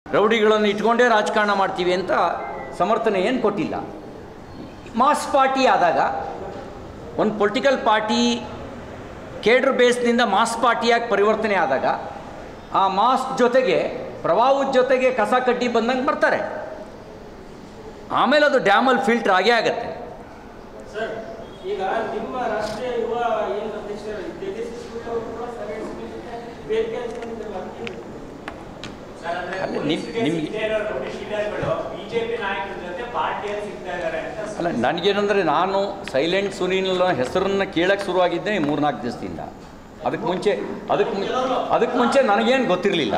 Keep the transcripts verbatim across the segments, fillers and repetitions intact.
ರೌಡಿಗಳನ್ನು ಇಟ್ಕೊಂಡೇ ರಾಜಕಾರಣ ಮಾಡ್ತೀವಿ ಅಂತ ಸಮರ್ಥನೆ ಏನು ಕೊಟ್ಟಿಲ್ಲ. ಮಾಸ್ ಪಾರ್ಟಿ ಆದಾಗ ಒಂದು ಪೊಲಿಟಿಕಲ್ ಪಾರ್ಟಿ ಕೇಡ್ರ್ ಬೇಸ್ನಿಂದ ಮಾಸ್ ಪಾರ್ಟಿಯಾಗಿ ಪರಿವರ್ತನೆ ಆದಾಗ ಆ ಮಾಸ್ ಜೊತೆಗೆ ಪ್ರವಾಹದ ಜೊತೆಗೆ ಕಸ ಕಡ್ಡಿ ಬಂದಂಗೆ ಬರ್ತಾರೆ. ಆಮೇಲೆ ಅದು ಡ್ಯಾಮಲ್ಲಿ ಫಿಲ್ಟರ್ ಆಗೇ ಆಗುತ್ತೆ. ಸರ್, ಈಗ ನಿಮ್ಮ ರಾಷ್ಟ್ರೀಯ ಯುವ ಏನು ಅಧ್ಯಕ್ಷರು ತೇಜಸ್ವಿ ಅವರು ಕೂಡ ಬೇರೆ ಅಲ್ಲ, ನನಗೇನಂದರೆ ನಾನು ಸೈಲೆಂಟ್ ಸುನೀಲ್ ಹೆಸರನ್ನು ಕೇಳಕ್ಕೆ ಶುರುವಾಗಿದ್ದೆ ಮೂರ್ನಾಲ್ಕು ದಿವಸದಿಂದ. ಅದಕ್ಕೆ ಮುಂಚೆ ಅದಕ್ಕೆ ಮುಂಚೆ ಅದಕ್ಕೆ ಮುಂಚೆ ನನಗೇನು ಗೊತ್ತಿರಲಿಲ್ಲ.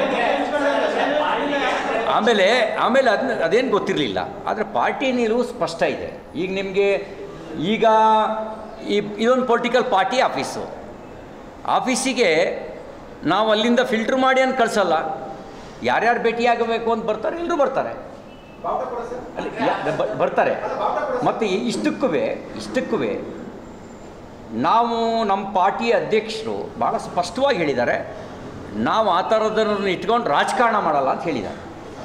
ಆಮೇಲೆ ಆಮೇಲೆ ಅದನ್ನ ಅದೇನು ಗೊತ್ತಿರಲಿಲ್ಲ. ಆದರೆ ಪಾರ್ಟಿ ನಿಲುವು ಸ್ಪಷ್ಟ ಇದೆ. ಈಗ ನಿಮಗೆ ಈಗ ಈ ಇದೊಂದು ಪೊಲಿಟಿಕಲ್ ಪಾರ್ಟಿ ಆಫೀಸು. ಆಫೀಸಿಗೆ ನಾವು ಅಲ್ಲಿಂದ ಫಿಲ್ಟ್ರ್ ಮಾಡಿ ಅಂತ ಕಳಿಸಲ್ಲ. ಯಾರ್ಯಾರು ಭೇಟಿಯಾಗಬೇಕು ಅಂತ ಬರ್ತಾರೆ, ಎಲ್ಲರೂ ಬರ್ತಾರೆ ಅಲ್ಲಿ ಬರ್ತಾರೆ. ಮತ್ತು ಇಷ್ಟಕ್ಕೂ ಇಷ್ಟಕ್ಕೂ ನಾವು ನಮ್ಮ ಪಾರ್ಟಿ ಅಧ್ಯಕ್ಷರು ಭಾಳ ಸ್ಪಷ್ಟವಾಗಿ ಹೇಳಿದ್ದಾರೆ, ನಾವು ಆ ಥರದನ್ನು ಇಟ್ಕೊಂಡು ರಾಜಕಾರಣ ಮಾಡಲ್ಲ ಅಂತ ಹೇಳಿದ್ದಾರೆ.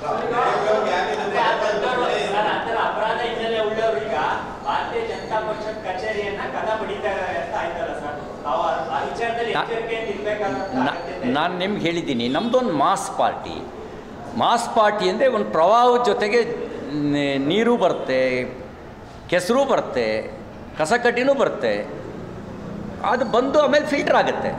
ಅಪರಾಧ ಹಿನ್ನೆಲೆ ಉಳ್ಳವರು ಈಗ ಭಾರತೀಯ ಜನತಾ ಪಕ್ಷದ ಕಚೇರಿಯನ್ನ ಕದ ಬಡಿತಾ ಇದ್ದಾರೆ ಅಂತ ಆಯ್ತಲ್ಲ ಸರ್. ನಾನು ನಿಮ್ಗೆ ಹೇಳಿದ್ದೀನಿ, ನಮ್ಮದೊಂದು ಮಾಸ್ ಪಾರ್ಟಿ. ಮಾಸ್ ಪಾರ್ಟಿ ಅಂದರೆ ಒಂದು ಪ್ರವಾಹದ ಜೊತೆಗೆ ನೀರು ಬರುತ್ತೆ, ಕೆಸರು ಬರುತ್ತೆ, ಕಸಕಡ್ಡಿನೂ ಬರುತ್ತೆ. ಅದು ಬಂದು ಆಮೇಲೆ ಫಿಲ್ಟರ್ ಆಗುತ್ತೆ.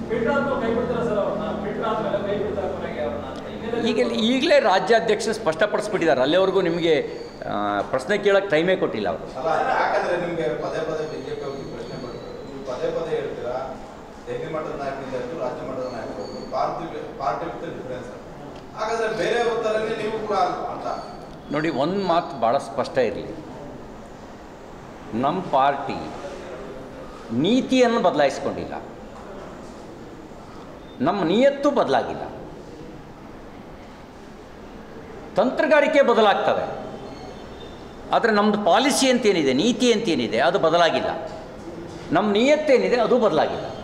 ಈಗ ಈಗಲೇ ರಾಜ್ಯಾಧ್ಯಕ್ಷ ಸ್ಪಷ್ಟಪಡಿಸ್ಬಿಟ್ಟಿದ್ದಾರೆ. ಅಲ್ಲಿವರೆಗೂ ನಿಮಗೆ ಪ್ರಶ್ನೆ ಕೇಳೋಕ್ಕೆ ಟೈಮೇ ಕೊಟ್ಟಿಲ್ಲ ಅವರು. ಯಾಕಂದರೆ ನಿಮಗೆ ಪದೇ ಪದೇ ಬಿಜೆಪಿ ಅವ್ರಿಗೆ ಪ್ರಶ್ನೆ ಮಾಡ್ತಾರೆ, ಪದೇ ಪದೇ ಹೇಳ್ತೀರಾ ದೆಹಲಿ ಮಟ್ಟದ ನಾಯಕರಿಂದ ಹಿಡಿದು ರಾಜ್ಯ ಮಟ್ಟದ ನಾಯಕರು ಪಾರ್ಟಿ ಪಾರ್ಟಿ ವಿತ್ ಡಿಫರೆನ್ಸ್. ಹಾಗಾದರೆ ಬೇರೆ ಥರನೇ ನೀವು ಕೂಡ ಅಂತ ನೋಡಿ, ಒಂದು ಮಾತು ಭಾಳ ಸ್ಪಷ್ಟ ಇರಲಿ. ನಮ್ಮ ಪಾರ್ಟಿ ನೀತಿಯನ್ನು ಬದಲಾಯಿಸ್ಕೊಂಡಿಲ್ಲ, ನಮ್ಮ ನಿಯತ್ತು ಬದಲಾಗಿಲ್ಲ. ತಂತ್ರಗಾರಿಕೆ ಬದಲಾಗ್ತವೆ, ಆದರೆ ನಮ್ಮದು ಪಾಲಿಸಿ ಅಂತೇನಿದೆ, ನೀತಿ ಅಂತೇನಿದೆ ಅದು ಬದಲಾಗಿಲ್ಲ. ನಮ್ಮ ನಿಯತ್ತೇನಿದೆ ಅದು ಬದಲಾಗಿಲ್ಲ.